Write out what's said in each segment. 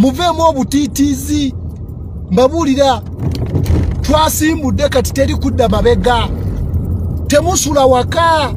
Muvemu obutitizi. Mbabulira. Twasimbudde kati teri kudda mabega. Temusula waka.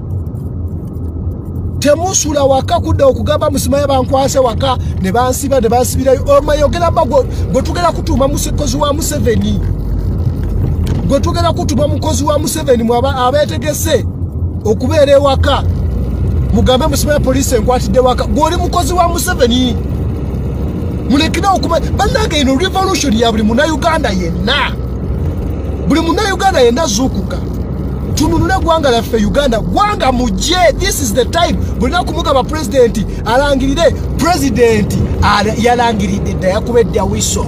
Temusula waka kudda okugamba musimaye bankwase waka ne bansiba ne basibirayo. Omayogera bago gotugera kutuma musikozi wa Museveni. Gotugera kutuma mukozi wa Museveni mwaba abetegese okubeere waka. Mugambe musimaye police enkwatidde waka. Goli mukozi wa Museveni. Mulekina okuba bannage ino revolution ya buli muna Uganda yenna. Buli muna Uganda yenna zukuka. Tununule gwanga laffe Uganda. Gwanga muje. This is the time. Bulina kumugaba president alangirire. President yalangiride dda yakubedda wiso.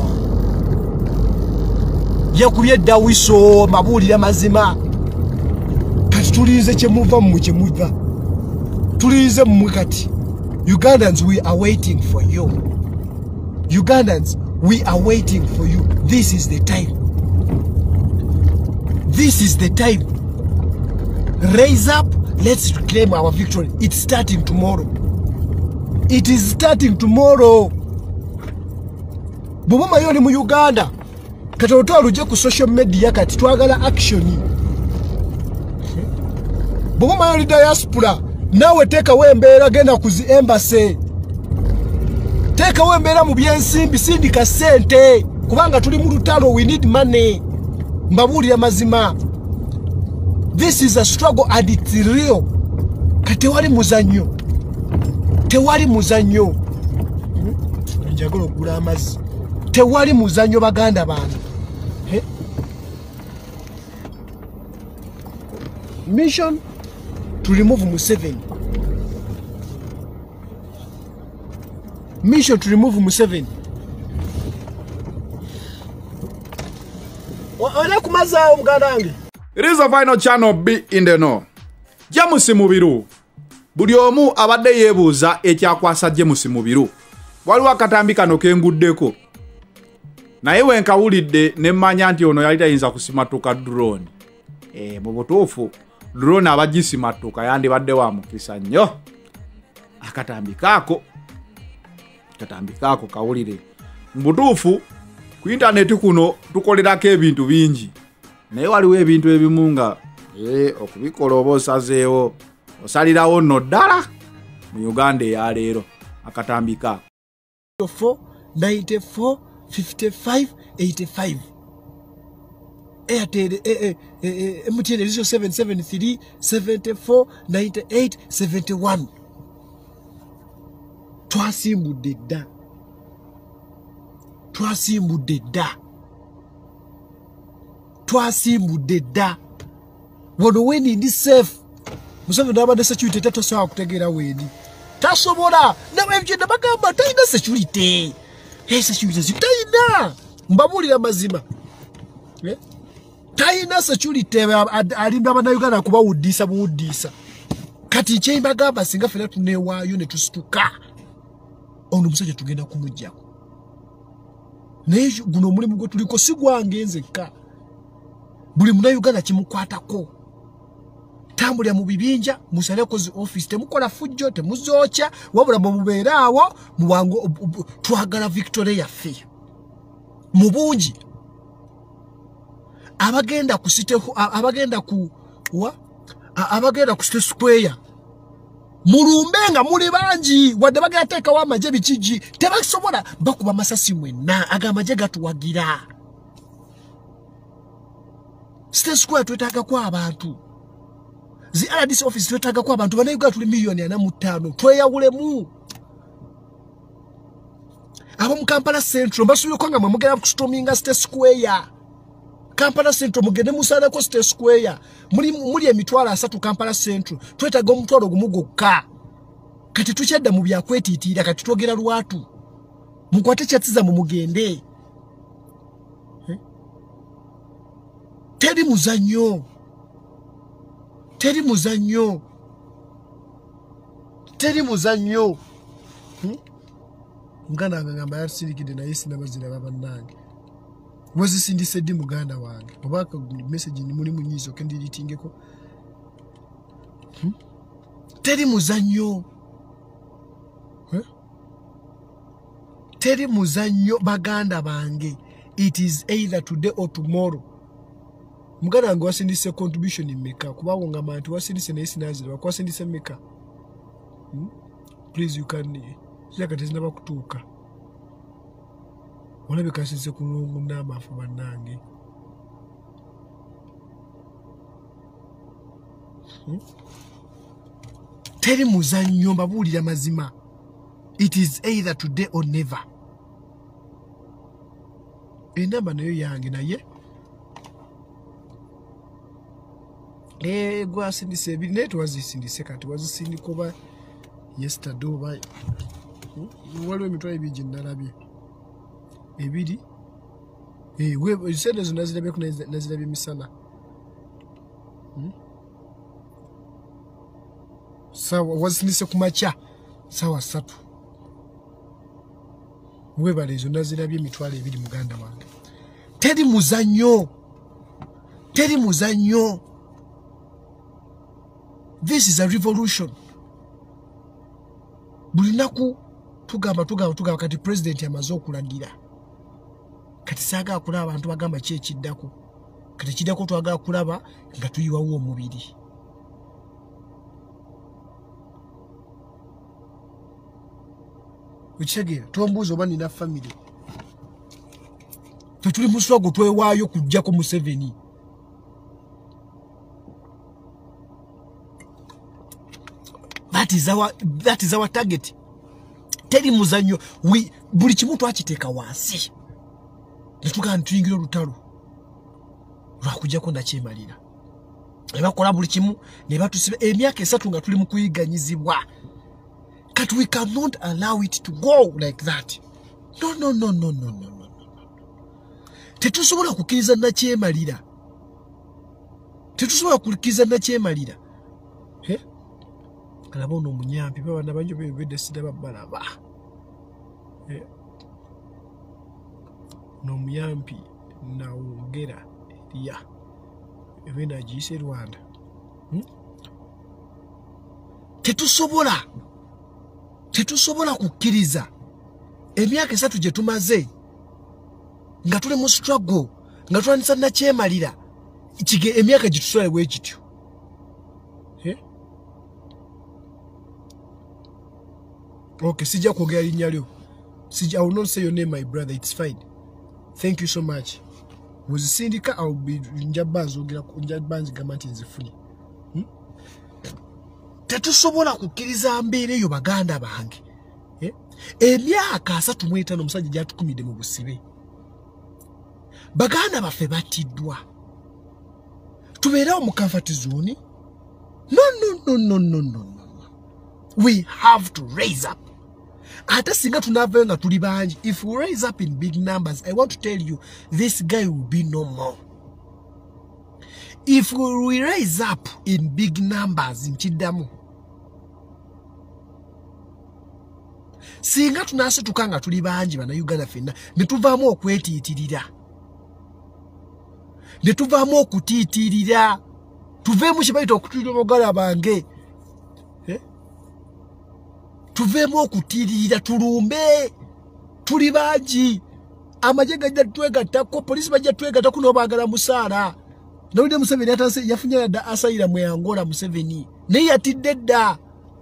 Yakubedda wiso mabulira mazima. Kati tulize kyemuva mu kyemuva. Tulize mu kati. Ugandans, we are waiting for you. Ugandans, we are waiting for you. This is the time. This is the time. Raise up. Let's reclaim our victory. It's starting tomorrow. It is starting tomorrow. Bubuma yoli mu Uganda. Kati otoluje ku social media kati twagala action. Bubuma yoli diaspora. Nawe teka wembera genda kuzi embassy. Teka wembera mu byensimbi sindika sente. Kubanga tuli mu lutalo, we need money. Mbabulira mazima. This is a struggle and it's real. Katewali muzanyo. Tewali muzanyo. Njagala okugula amazzi. Tewali muzanyo baganda bange. Mission to remove Museveni. Mission to remove Museveni. Ola kumaza omugandange. It is a final channel B in the know. James Mubiru. Buli omu abadde yeebuuza ekyakwasa James Mubiru. Waliwo akatambi kano kenguddeko. Naye wenkawulidde ne mmanya nti ono yali tayinza kusimatuka drone. Mu butuufu drone abagisimatuka yandibadde wa mukisa nnyo. Akatambi kaako kawulire. Mu butuufu ku internet kuno tukolerako ebintu bingi. Naye waliwo ebintu ebimu nga okubikola oba osazeewo osalirawo nno ddala mu Uganda eya leero. Akatambi kaako 94 55 85 Airtel MTN 773 74 98 71 twasimbudde dda. Twasimbudde dda. Wano weni ndi safe. Museveni n'abadde security tatosobola kutegeera weni. Tasobola. Nawe ebyenda bagamba talina security. Security zitayina. Mbabulira mazima. Talina security alinda bannayuganda kubawuddisa buwuddisa. Kati kyembagamba singa ffenna tuneewaayo ne tusituka. Ono omusajja tugenda kumuggyako. Naye guno omulimu gwe tuliko si gwange nzekka. Buli munnayuganda kimukwatako. Tambulira mu bibinja, musaleko zi office, temukola fujjo, temuzookya, wabula mubeera awo muwangu twagala Victoria yaffe. Mu bungi abagenda ku State Square mulumbe nga muli bangi wadde bagenda teekawo amagye bikigi tebasobola bakuba masasi mwenna ag'amagye gatuwagira. State Square twetaagako abantu. Zi RDC office twetaagako abantu. Bannayuganda tuli miliyoni 45. Tweyawulemu. Abamu Kampala Central mbasuubira ko nga mwe mugenda kustorminga State Square. Kampala Central mugende musaleko State Square. Muli emitwalo 3 Kampala Central. Twetaaga omutwalo gumu gwokka. Kati tukyadda mu byakwetiitiira kati twogera lwatu. Mukwate kyatiza mu mugende. Teri muzanyo. Muganda ngamba yasirikide naye sinabazira babannange. Wazisindise ddi muganda wange. Obaka message ni muli munyizo kendi litingeko. Teri muzanyo. teri muzanyo baganda bange. It is either today or tomorrow. Muganda ngo wasindise contribution imeka kubawo ngamantu wasindise na isinazira wakwasindise meka. Please you can yaka tezinaba kutuka. Wala bikasise kulungu nama afu banange. Teri muzanyo mbabulira mazima. It is either today or never. Enamba nayo yange naye. Gwasindise ebiri naye twazisindise kati wazisindiko ba yesterday ba waliwo emitwalo ebiri gye nalabye ebiri we sente zo nazirabyeku nazirabye misana sawa wazisindise ku makya sawa 3 webale ezo nazirabye emitwalo ebiri muganda wange teri muzanyo. This is a revolution. Bulinaku tugamba kati president yamaze okulagira. Kati saga akulaba abantu bagamba kyekiddako. Kati kiddako twagala kulaba nga tuyiwawo omubiri. Uchegera tombuzo bani na family. Tutuli muswago twewaayo kujja ku Museveni. That is our target. Teri muzanyo buli kimu twakiteeka wansi. Netuga ntuyingira olutalo. Lwakujjako nakyemalira. Ne bakola buli kimu ne batusiba emyaka 3 nga tuli mu kuyiganyizibwa. But we cannot allow it to go like that. No. Tetusobola kukkiriza nakyemalira. Kalaba ono munyampi baba banjo bebedde sida babalaba. No muyampi naongera ya ebena jise Rwanda. Tetusobola kukkiriza emyaka 3 gye tumaze nga tuli mu struggle nga twanisa nakyemalira kige emyaka gitusole bwe kityo. Okay, sija kwogera linnya lyo. I will not say your name, my brother. It's fine. Thank you so much. Muzisindika I will be njabanzo ogera njabanzi gamanti nzifuni. Tetusobola kukkiriza mbeera eyo baganda bange. Emyaka 35 omusajja gyatukumidde mu busibe. Baganda baffe batiddwa. Tubeerawo mu comfort zone. No. We have to raise up. Ata singa tunavayo nga tuli bangi. If we raise up in big numbers, I want to tell you, this guy will be no more. If we raise up in big numbers in Chidamu, singa tunase tukanga tuli bangi bana Uganda fenna netuvaamu okwetiitirira. Netuvaamu okutiitirira. Tuveemu kibayita okutirira omugala bange. Tuveemu okutirira tulumbe. Tuli bangi. Amagye gajja twegattako, polisi bajja twegattako n'obaagala musaala. Nawulidde Museveni atanse yafunye dda asayira mu Angola Museveni. Naye yatidde dda.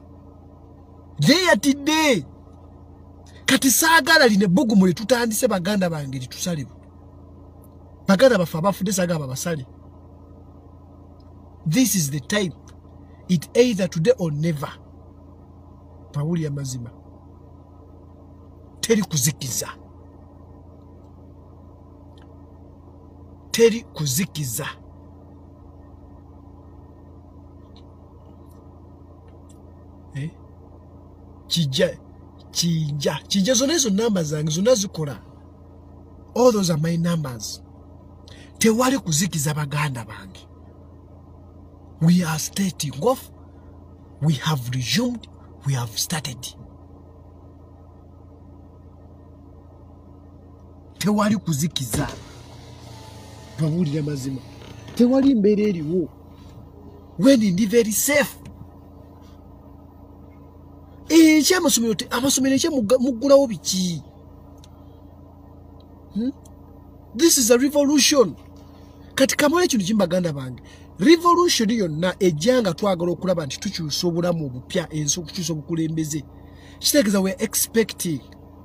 Kati saagala line bugumule tutandise baganda bange litusalewo. Baganda baffe abafudde saagala babasale. This is the time. It either today or never. Pawuli ya mazima. Teri kuzikiza. Chija zona ezo numbers zange zona zikola. All those are my numbers. Tewali kuzikiza baganda bange. We are starting off. We have resumed. We have started. Tewali kuzikiza. Pawulira mazima. Tewali mbeera eriwo. When ndi very safe. Amasomero ekye muggulawo biki? This is a revolution. Kati kamole kintu kimbaganda bange. Revolution yonna ejjanga twagala okulaba nti tukyusa obulamu obupya ensi okukyusa obukulembeze. Kitegeeza we expecting.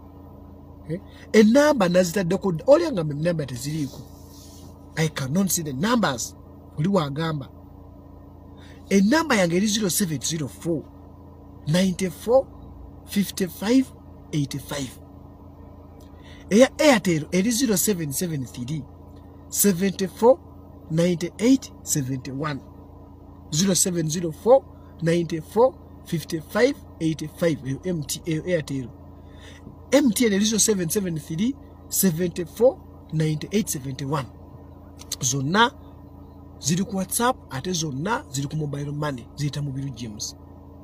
Enamba nazitaddeko olyanga enamba teziriiko. I cannot see the numbers. Oli wagamba. Enamba yange eri 0704 94 55 85. Eya Airtel eri 0773 74 98 71. 0704 94 55 85. Airtel. MTN eri 0773 74 98 71. Zonna ziri ku WhatsApp ate zonna ziri ku mobile money ziyita Mubiru James.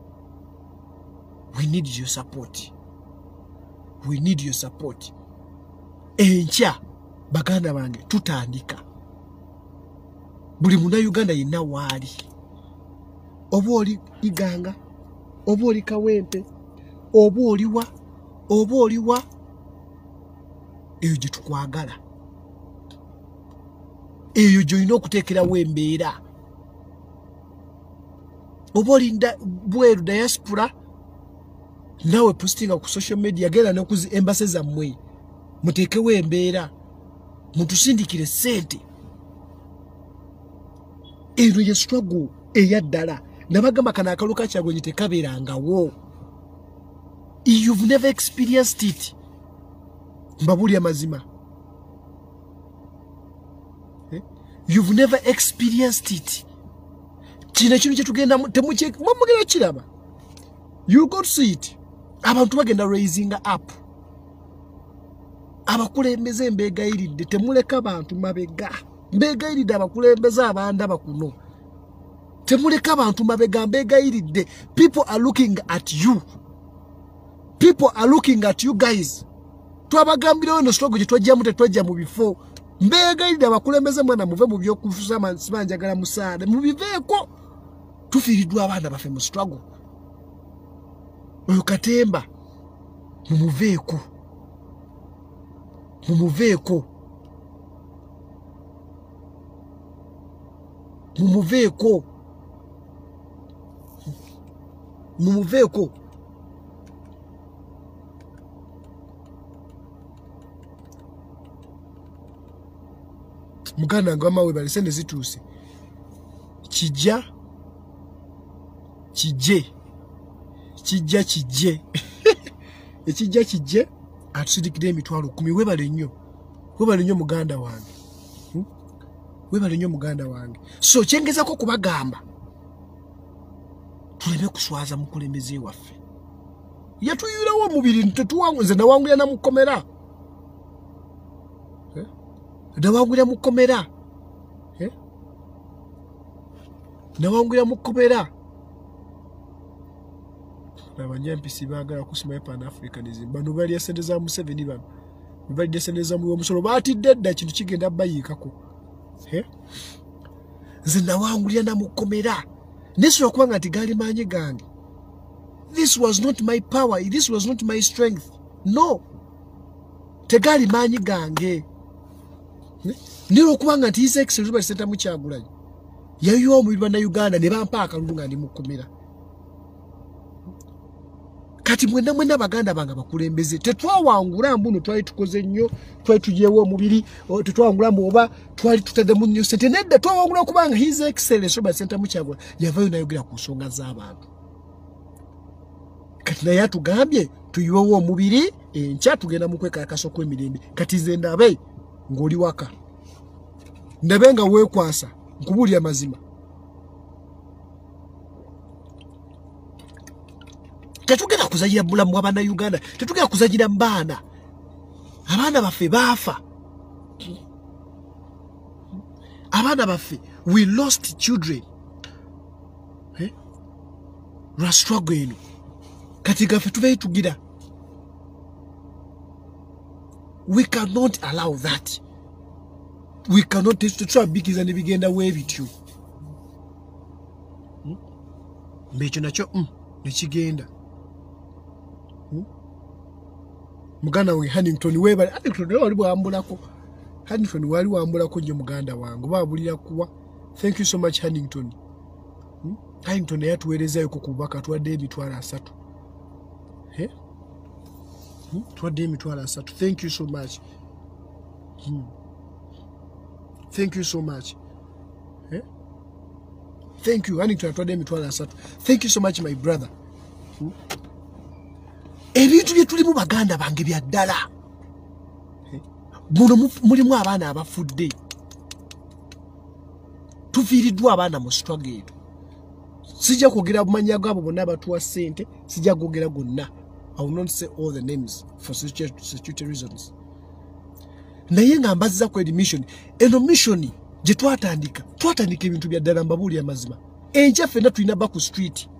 We need your support. We need your support. Enkya baganda bange tutandika. Buli muna Uganda yenna waali. Oba oli Iganga, oba oli Kawempe, oba oliwa eyo gye tukwagala. Eyo gy'olina okuteekerawo embeera. Oba oli bweru diaspora nawe postinga ku social media genda ne ku embassy zammwe muteekewo embeera mutusindikire ssente. Eyo ye struggle eyaddala. Nabagamba kana akaluka Kyagulanyi tekabeerangawo. You've never experienced it. Mbabuli amazima. You've never experienced it. Kino kintu kye tugenda mumugenda kiraba. You got to see it. Abantu bagenda raising up. Abakulembeze mbegayiridde temuleka abantu mabega. Mbegayiridde abakulembeze abandaba kuno. Temuleka abantu mabega mbegayiridde. People are looking at you. People are looking at you guys. Twabagambira no struggle twajjamu tetwajja mu bifo. Mbegayiridde abakulembeze mwana muve mu byokufuza sibanjagala musaada. Mubiveeko. Tufiiriddwa abaana bafe mu struggle. Oyo Katemba mumuveeko. Mumuveeko. Mumuveeko. Mumuveeko. Muganda ngama we bali sende zituuse. Kijja kijje. Kijja kijje. Ekijja kijje atusidikire emitwalo 10 webale nnyo. Webale nnyo muganda wange. Webale nnyo muganda wange. So kyengezako kubagamba. Tuleme kuswaza mukulembeze waffe. Yatuyirawo mubiri tetuwanguze nawangulira na mukomera. Nawangulira mukomera. Nawangulira mukomera. Abanyempisi bagala kusima Pan Africanism. Bano bali yasente za Museveni bano. Bali yasente za mu musolo batidde dda kintu kigenda bayikako. Nze nawangulira na mukomera. Nesobola kubanga nti gali maanyi gange. This was not my power. This was not my strength. No. Tegali maanyi gange. Niro kubanga nti His Excellency Robert Sentamu Kyagulanyi yayiwa omubiri bana Uganda ne bampa akalulu nga ndi mukomera. Kati mwena baganda banga bakulembeze tetwawangula mbuno twali tukoze nnyo twali tujewo omubiri tetwawangula oba twali tutadde mu nnyo sente nedda twawangula kubanga His Excellency Robert Sentamu Kyagulanyi yavayo nayogera ku nsonga z'abantu. Kati naye atugambye tuyiwewo omubiri enkya tugenda mu kwekalakaso kw'emirembe. Kati nze ndabe ng'oli waka. Ndabe nga weekwasa nkubulya amazima. Tetugenda kuzajira bulamu bw'abaana Uganda. Tetugenda kuzajira mbaana. Abaana baffe baafa. Abaana baffe, we lost children. Lwa struggle eno. Kati gaffe tubeeyi tugira. We cannot allow that. We cannot try bikiza ne bigenda webityo. Mbekyo nakyo ne kigenda. muganda we Hannington webale Hannington wali bwambulako Hannington wali wambulako nnyo muganda wange babulira kuwa thank you so much Hannington Hannington yatuwerezayo kubaka twadde emitwalo 3 twadde emitwalo 3 thank you so much thank you so much thank you Hannington twadde emitwalo 3 thank you so much my brother ebintu bye tulimu baganda bange bya ddala buno mulimu abaana abafudde tufiiriddwa abaana mu struggle sijja kwogera bumanya gabo bonna abatuwa ssente sijja kwogera gonna I will not say all the names for security reasons naye nga mbaziza ku mission eno mission gye twatandika ebintu bya ddala mbabuli amazima enkya ffenna tulina baku street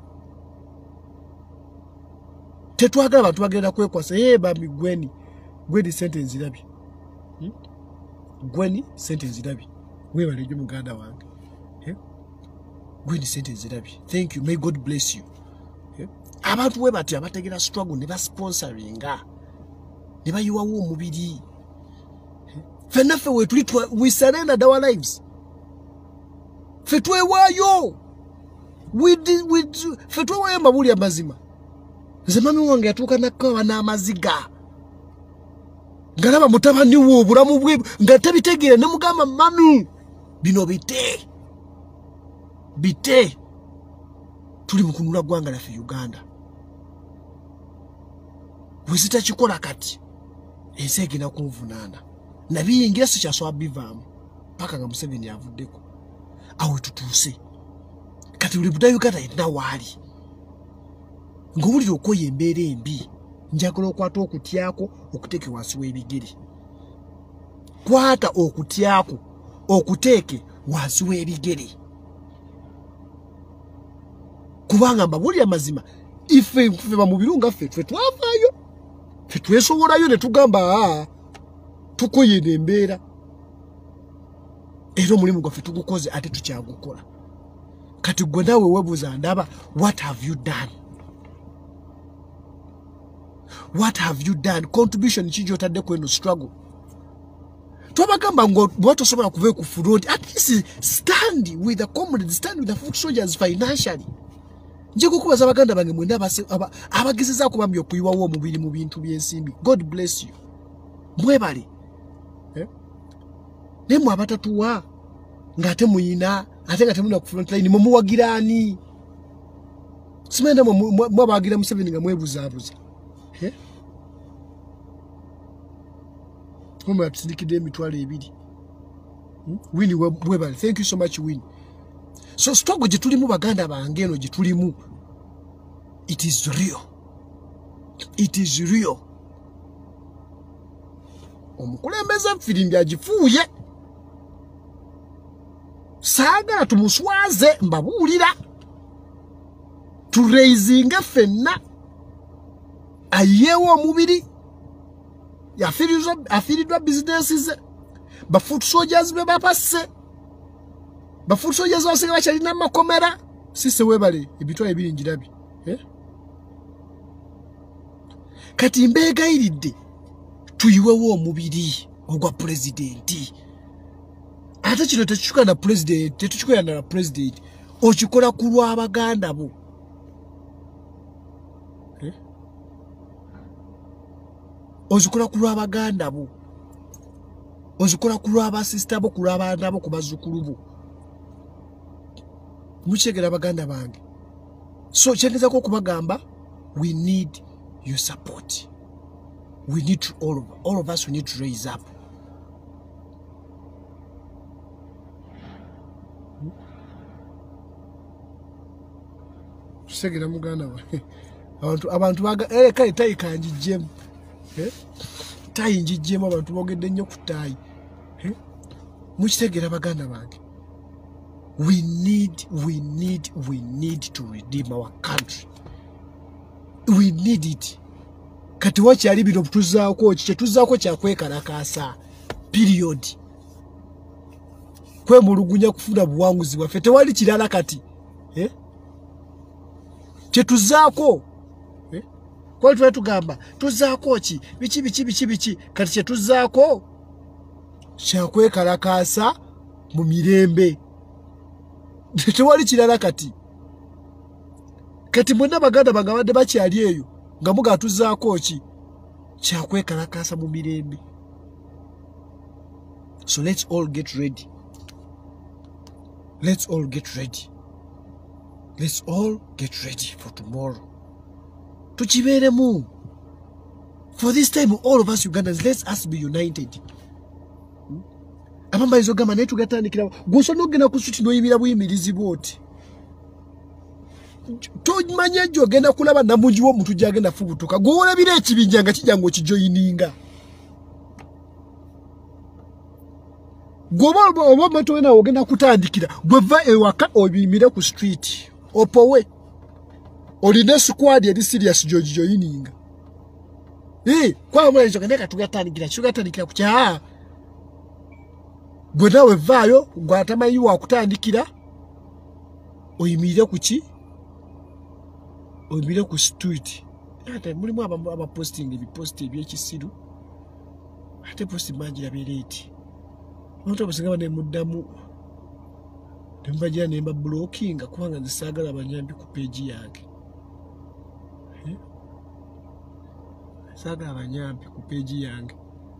tetwagala abantu bagenda kwekwasa bami gweni sentence irabi gweni sentence irabi webale ejjo muganda wange gweni sentence irabi thank you may God bless you abantu webati abategera struggle ne ba sponsoringa ne bayiwawo omubiri fenna fe we surrendered our lives fe twewayo fe twewayo mabuli amazima nze mami wange yatuuka nakkawa n'amaziga ngalaba mutabani wo obulamu bwe nga tabitegeera ne mugamba mami bino bite tuli mu kunula ggwanga laffe Uganda wezita kikola kati ensi egenda kunvunaana nabiyingira sikyasooka bivaamu paka nga Museveni avuddeko awo tutuuse kati buli buda Uganda yenna waali ng'owulira okoye embeera embi njagala okwata okutyako okuteeke wansi w'ebigere kwata okutyako okuteeke wansi w'ebigere kubanga mbabulira amazima ife mu birunga ffe twavaayo ffe twesobolayo ne tugamba tukoye n'embeera era omulimu gwaffe tugukoze ate tukyagukola kati gwe naawe webuuza ndaba what have you done what have you done contribution ki gy'otadde ku eno struggle twabagamba bwatosobola kuva ku fraud at least stand with the comrades stand with the foot soldiers financially nje kukubaza baganda bange mwenda abagezezaako bambi okuyiwawo omubiri mu bintu by'ensimbi God bless you mwebale naye mwe abatatuwa ng'ate muyina ate nga temulina ku front line mumuwagiraani simenda mwabawagira Museveni nga mwebuzaabuza Mama atusindikidde emitwalo 2 Winnie webale thank you so much Winnie so struggle gye tulimu baganda bange eno gye tulimu it is real omukulembeze firimbi agifuuye saagala tumuswaze mbabuulira tureizinga ffenna ayeewo omubiri afiiriddwa businesses bafoot soldiers be bapasse bafoot soldiers basinga bakyalina makomera sise webale ebitwale biri njirabi kati mbeegayiridde tuyiwewo omubiri ogwa pulezidenti ate kino tekikikola na pulezidenti tetukikola na pulezidenti okikola ku lw'abaganda bo ozikola ku lw'abaganda bo ozikola ku lw'abasisita bo ku lw'abaana bo ku bazzukulu bo mukyegera abaganda bange so kyengezako okubagamba we need your support we need to all of us we need to raise up segera muganda wa abantu baga kale tayi kanjijjemu tayi njijjemu abantu bogedde nnyo ku tayi mukitegera baganda bange we need to redeem our country we need it kati wakyali bino tuzaako kyetuzaako kyakwekalakaasa period kwemulugunya kufuna buwanguzi bwaffe tewali kirala kati kyetuzaako Kwa tuwe tugamba tuzaako ki biki kati kye tuzaako kyakwekalakaasa mu mirembe. Tewali kirala kati mwenna baganda bange abadde bakyali eyo nga muga tuzaako ki kyakwekalakaasa mu mirembe. So let's all get ready. Let's all get ready. Let's all get ready for tomorrow. Tukibeeremu. For this time, all of us Ugandans, let's us be united. Amamba izo gama netu gatandikira. Guso nogena kusuti noyimira buyimirizi bwoti. Tojimanya jo genda kulaba namuji wo mutu jagenda fubutuka. Gowola bire ekibinjanga kijango kijoyininga. Gobo obo matwena ogenda kutandikira. Gweva ewaka obimire ku street. Opowe. Oline squad ya serious joyininga. Kwa mwe njo genda tugatandikira kucha. Gwena wevayo gwatama yiwa kutandikira. Oyimire kuki? Oyimire ku street. Ate mulimu aba posting ebipost ebyekisiru. Ate post manjira bireti. Omuntu obusinga bane muddamu. Tembagira nemba blocking kubanga nzisagala abanyambi ku page yange. Sagala abanyambi ku page yange.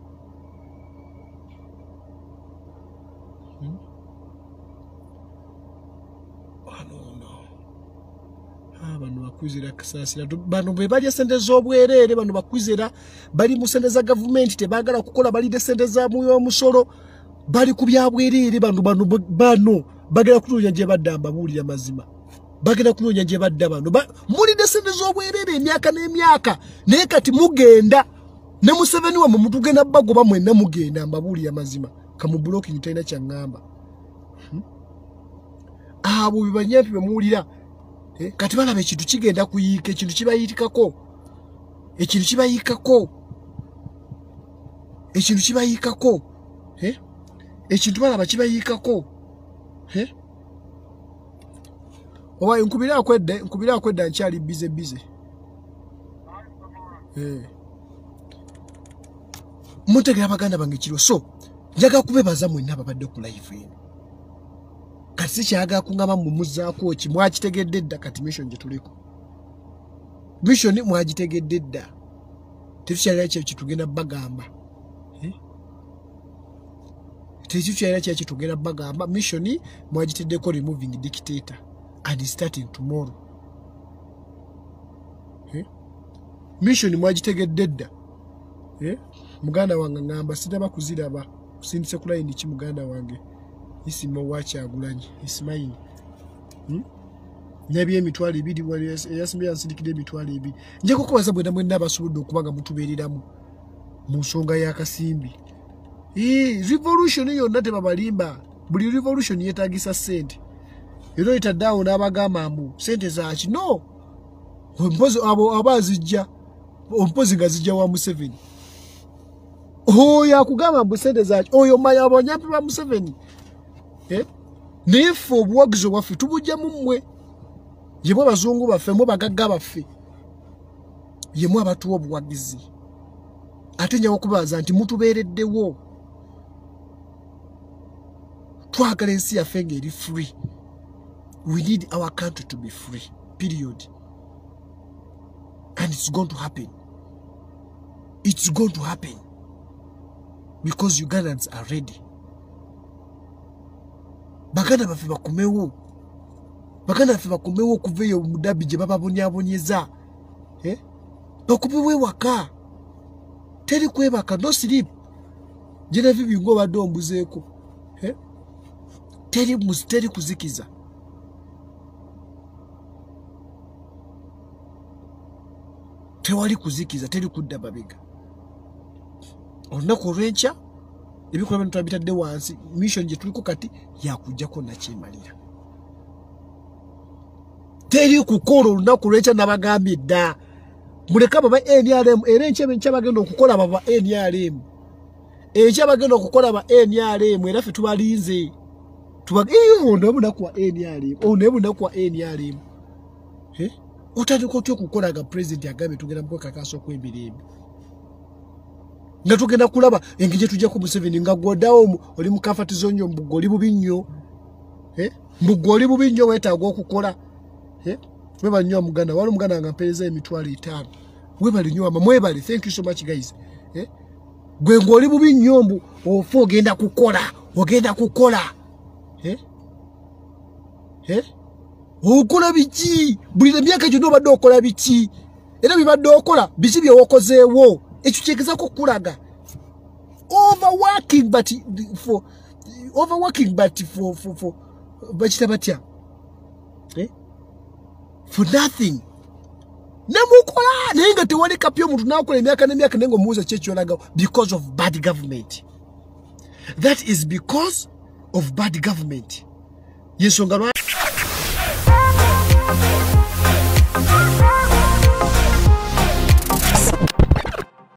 Bano bakuzira kasasira bano bwe bali sente z'obwerere bano bakuzira bali mu sente za government tebagala kukola bali de sente za muyo musoro bali ku byabwerere bano bagala kutunya je badamba buli ya mazima bagala kutunya je badda bano muli de sente z'obwerere emyaka n'emyaka naye kati mugenda ne Museveni wa mutugenda bagoba mwenna mugenda mbabuli ya mazima kamu blocking taina kyangamba abo bibanyampi bemulira kati balaba ekintu kigenda kuyiika ekintu kibayiikako ekintu balaba kibayiikako oba nkubira kwedda nkyali bize mutegera baganda bange kiro so njaga kubebaza mwenna babadde ku live eno kati kyaga kungama mumuzaako ki mwakitegedde dda kati mission gye tuliko mission mwagitegedde dda tetukyalira kye kitugenda bagamba tetukyalira kye kitugenda bagamba mission mwagiteddeko removing dictator and starting tomorrow mission mwagitegedde dda muganda wange ngamba sidaba kuziraba kusindise kulayini ki muganda wange isimo wakyagulanye Ismail nyabi emitwalo 2 yasimya nsindikide emitwalo 2 nje kukubaza bwenda mwenna abasubudde okubanga mutubeereramu mu nsonga y'akasimbi revolution yonna tebabalimba buli revolution yeetagisa sente era itaddawo n'abagamba mbu sente zaaki no mpozi abo abazijja ompozi nga zijja wa Museveni yakugamba mbu sente zaaki oyo manya abanyampi ba Museveni nefe obuwagizi bwaffe tubujja mummwe yemwe abazungu baffe mwe bagagga baffe yemwe abatuwa obuwagizi ate nyawo kubaza nti mutubeereddewo twagala ensi yaffe ng'eri free. We need our country to be free, period. And it's going to happen. It's going to happen because Ugandans are ready. Baganda bafe bakumewo kuveyo mudabi je bababonyabonyeza bakubiwe waka teri kwebaka no sleep jena vibi ngo badombuzeeko teri kuzikiza tewali kuzikiza teri kudda babega onako rencha ebikola bino twabitadde wansi mission je tuliko kati yakujjako nakyemalira teri kukola olunaku lwecha nabagambye dda muleka baba NRM era enchebe nkyabagenda okukola baba NRM enkyabagenda okukola baba NRM era fe tubalinze tubagiyo obunaku wa NRM obunaku wa NRM otandika otya okukola nga president agambye tugenda mukwekakaasa okw'emirembe nga tugenda kulaba engeri gye tujja ku Museveni nga gwodawo oli mu comfort zone nnyo mbuggo oli bubi nnyo mbuggo oli bubi nnyo weetaaga okukola mwebale nnyo Muganda wali Muganda nga mpeereza $5,000 mwebale nnyo ama mwebale thank you so much guys gwe ng'oli bubi nnyo mbu ofa ogenda kukola okola biki buli emyaka gyonna obadde okola biki era bibadde okola biki byewokozeewo ekyo kyegezako okulaga overworking but for bakita batya for nothing nemukola naye nga tewali kapya omuntu n'akola emyaka n'emyaka naye ng'omubuuza ki ekyolagawo because of bad government. That is because of bad government. Yensonga